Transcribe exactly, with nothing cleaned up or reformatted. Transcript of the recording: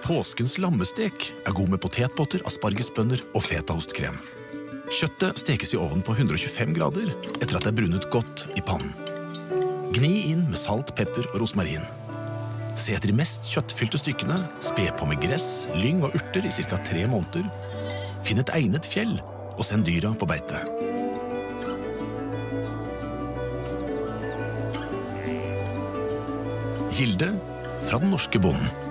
Påskens lammestek er god med potetbotter, aspargesbønner og fetaostkrem. Kjøttet stekes i ovnen på hundre og tjuefem grader etter at det er brunnet godt i pannen. Gni inn med salt, pepper og rosmarin. Se etter de mest kjøttfylte stykkene, spe på med gress, lyng og urter i cirka tre måneder. Finn et egnet fjell og send dyra på beite. Gilde fra den norske bonden.